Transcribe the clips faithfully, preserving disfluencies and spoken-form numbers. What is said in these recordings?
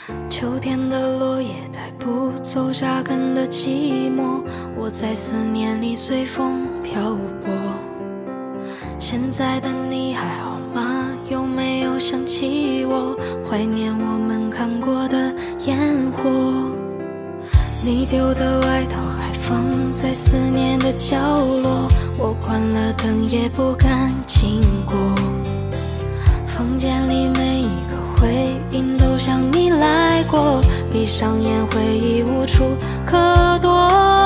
秋天的落叶带不走扎根的寂寞，我在思念里随风漂泊。现在的你还好吗？有没有想起我？怀念我们看过的烟火。你丢的外套还放在思念的角落，我关了灯也不敢经过。房间里每一个回音都像你来过，闭上眼回忆无处可躲。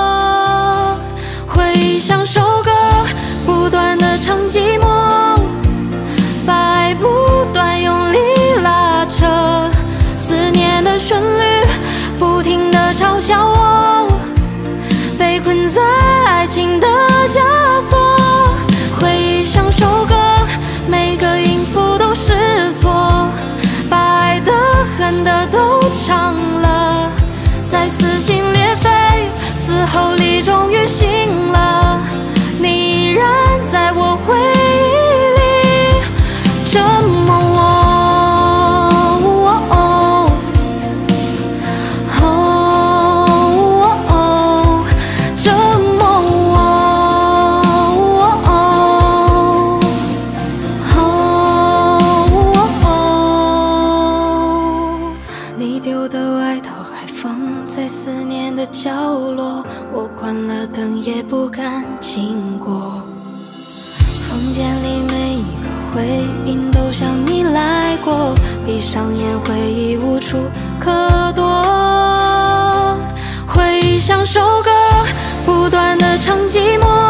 回忆像首歌，不断地唱寂寞，把爱不断用力拉扯，思念的旋律不停地嘲笑我，被困在爱情的枷锁。回忆像首歌，每个音符都是错，把爱的恨的都唱了，在撕心裂肺嘶吼里终于醒了，你依然在我回忆里折磨我。角落，我关了灯也不敢经过。房间里每一个回音都像你来过，闭上眼回忆无处可躲。回忆像首歌，不断地唱寂寞，